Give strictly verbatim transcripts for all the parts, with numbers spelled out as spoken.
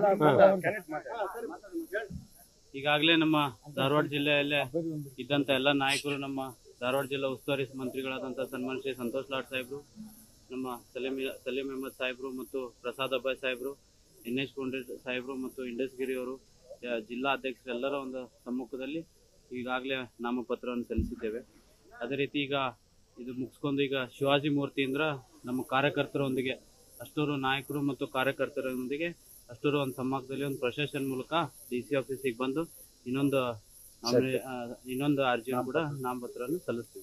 ಈಗಾಗಲೇ ನಮ್ಮ ಧಾರವಾಡ ಜಿಲ್ಲೆಯಲ್ಲೇ ಇದ್ದಂತ ಎಲ್ಲ ನಾಯಕರು, ನಮ್ಮ ಧಾರವಾಡ ಜಿಲ್ಲಾ ಉಸ್ತುವಾರಿ ಮಂತ್ರಿಗಳಾದಂಥ ಸನ್ಮಾನ್ಯ ಶ್ರೀ ಸಂತೋಷ್ ಲಾಡ್ ಸಾಹೇಬರು, ನಮ್ಮ ಸಲೀಂ ಸಲೀಂ ಅಹಮದ್ ಸಾಹೇಬರು ಮತ್ತು ಪ್ರಸಾದ್ ಅಬ್ಬಾಯ್ ಸಾಹೇಬರು, ಎನ್ ಎಚ್ ಕೊಂಡ್ರೆ ಸಾಹೇಬರು ಮತ್ತು ಇಂಡಸ್ಗಿರಿ ಅವರು, ಜಿಲ್ಲಾ ಅಧ್ಯಕ್ಷರು ಎಲ್ಲರ ಒಂದು ಸಮ್ಮುಖದಲ್ಲಿ ಈಗಾಗಲೇ ನಾಮಪತ್ರವನ್ನು ಸಲ್ಲಿಸಿದ್ದೇವೆ. ಅದೇ ರೀತಿ ಈಗ ಇದು ಮುಗಿಸ್ಕೊಂಡು ಈಗ ಶಿವಾಜಿ ಮೂರ್ತಿಯಿಂದ ನಮ್ಮ ಕಾರ್ಯಕರ್ತರೊಂದಿಗೆ ಅಷ್ಟೂರು ನಾಯಕರು ಮತ್ತು ಕಾರ್ಯಕರ್ತರೊಂದಿಗೆ ಅಷ್ಟೂರು ಒಂದು ಸಮ್ಮುಖದಲ್ಲಿ ಒಂದು ಪ್ರೊಸೆಷನ್ ಮೂಲಕ ಡಿ ಸಿ ಆಫೀಸಿಗೆ ಬಂದು ಇನ್ನೊಂದು ಇನ್ನೊಂದು ಅರ್ಜಿಯನ್ನು ಕೂಡ ನಾಮಪತ್ರವನ್ನು ಸಲ್ಲಿಸ್ತೀವಿ.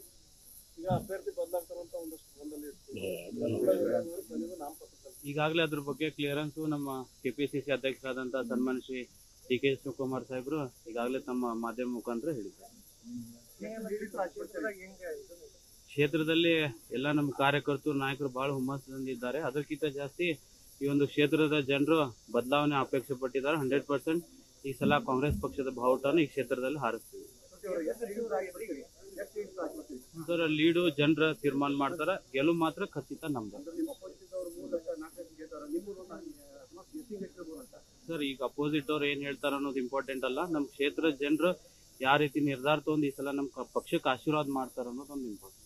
ಈಗಾಗಲೇ ಅದ್ರ ಬಗ್ಗೆ ಕ್ಲಿಯರೆನ್ಸು ನಮ್ಮ ಕೆಪಿಸಿಸಿ ಅಧ್ಯಕ್ಷರಾದಂತಹ ಸನ್ಮಾನ್ಯ ಶ್ರೀ ಡಿ ಕೆ ಶಿವಕುಮಾರ್ ಸಾಹೇಬರು ಈಗಾಗಲೇ ತಮ್ಮ ಮಾಧ್ಯಮ ಮುಖಾಂತರ ಹೇಳಿದ್ದಾರೆ. ಕ್ಷೇತ್ರದಲ್ಲಿ ಎಲ್ಲ ನಮ್ಮ ಕಾರ್ಯಕರ್ತರು ನಾಯಕರು ಬಹಳ ಹುಮ್ಮಸ್ಸಿದ್ದಾರೆ. ಅದಕ್ಕಿಂತ ಜಾಸ್ತಿ ಈ ಒಂದು ಕ್ಷೇತ್ರದ ಜನರು ಬದಲಾವಣೆ ಅಪೇಕ್ಷೆ ಪಟ್ಟಿದ್ದಾರೆ. ಹಂಡ್ರೆಡ್ ಪರ್ಸೆಂಟ್ ಈ ಸಲ ಕಾಂಗ್ರೆಸ್ ಪಕ್ಷದ ಬಾವುಟವನ್ನು ಈ ಕ್ಷೇತ್ರದಲ್ಲಿ ಹಾರಿಸ್ತೀವಿ. ಸರ್, ಲೀಡು ಜನರ ತೀರ್ಮಾನ ಮಾಡ್ತಾರ, ಗೆಲುವು ಮಾತ್ರ ಖಚಿತ ನಮ್ದು. ಸರ್, ಈಗ ಅಪೋಸಿಟ್ ಅವ್ರು ಏನ್ ಹೇಳ್ತಾರ ಅನ್ನೋದು ಇಂಪಾರ್ಟೆಂಟ್ ಅಲ್ಲ. ನಮ್ಮ ಕ್ಷೇತ್ರದ ಜನರು ಯಾವ ರೀತಿ ನಿರ್ಧಾರ ತಗೊಂಡು ಈ ಸಲ ನಮ್ಮ ಪಕ್ಷಕ್ಕೆ ಆಶೀರ್ವಾದ ಮಾಡ್ತಾರ ಅನ್ನೋದೊಂದು ಇಂಪಾರ್ಟೆಂಟ್.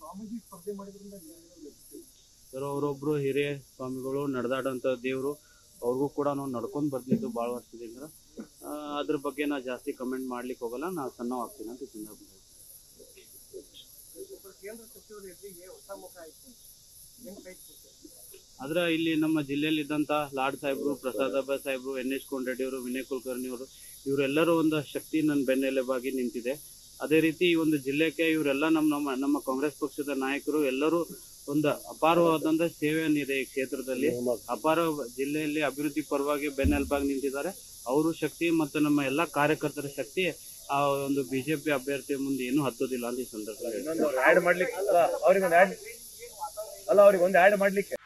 ಸರ್, ಅವರೊಬ್ರು ಹಿರಿಯ ಸ್ವಾಮಿಗಳು ನಡೆದಾಡಂತ ದೇವರು, ಅವ್ರಿಗೂ ಕೂಡ ನಾವು ನಡ್ಕೊಂಡ್ ಬರ್ತಿದ್ದು ಬಹಳ ವರ್ಷದಿಂದ. ಅದ್ರ ಬಗ್ಗೆ ನಾ ಜಾಸ್ತಿ ಕಮೆಂಟ್ ಮಾಡ್ಲಿಕ್ಕೆ ಹೋಗಲ್ಲ, ನಾ ಸಣ್ಣ ಆಗ್ತೀನಿ ಅಂತ ಸಂದರ್ಭ. ಆದ್ರೆ ಇಲ್ಲಿ ನಮ್ಮ ಜಿಲ್ಲೆಯಲ್ಲಿ ಇದ್ದಂತ ಲಾಡ್ ಸಾಹೇಬ್ರು, ಪ್ರಸಾದ್ ಅಬ್ಬಾಯ್ ಸಾಹೇಬ್ರು, ಎನ್ ಎಚ್ ಕೊಂಡ್ರೆಡ್ಡಿ ಅವರು, ವಿನಯ್ ಕುಲಕರ್ಣಿ ಅವರು, ಇವರೆಲ್ಲರೂ ಒಂದು ಶಕ್ತಿ ನನ್ನ ಬೆನ್ನೆಲುಬಾಗಿ ನಿಂತಿದೆ. ಅದೇ ರೀತಿ ಈ ಒಂದು ಜಿಲ್ಲೆಗೆ ಇವರೆಲ್ಲ ನಮ್ಮ ನಮ್ಮ ನಮ್ಮ ಕಾಂಗ್ರೆಸ್ ಪಕ್ಷದ ನಾಯಕರು ಎಲ್ಲರೂ ಒಂದು ಅಪಾರವಾದಂತ ಸೇವೆಯನ್ನಿದೆ ಈ ಕ್ಷೇತ್ರದಲ್ಲಿ. ಅಪಾರ ಜಿಲ್ಲೆಯಲ್ಲಿ ಅಭಿವೃದ್ಧಿ ಪರವಾಗಿ ಬೆನ್ನೆಲುಬಾಗಿ ನಿಂತಿದ್ದಾರೆ. ಅವರು ಶಕ್ತಿ ಮತ್ತು ನಮ್ಮ ಎಲ್ಲಾ ಕಾರ್ಯಕರ್ತರ ಶಕ್ತಿ ಆ ಒಂದು ಬಿಜೆಪಿ ಅಭ್ಯರ್ಥಿ ಮುಂದೆ ಏನು ಹತ್ತೋದಿಲ್ಲ ಅಂತ ಈ ಸಂದರ್ಭದಲ್ಲಿ.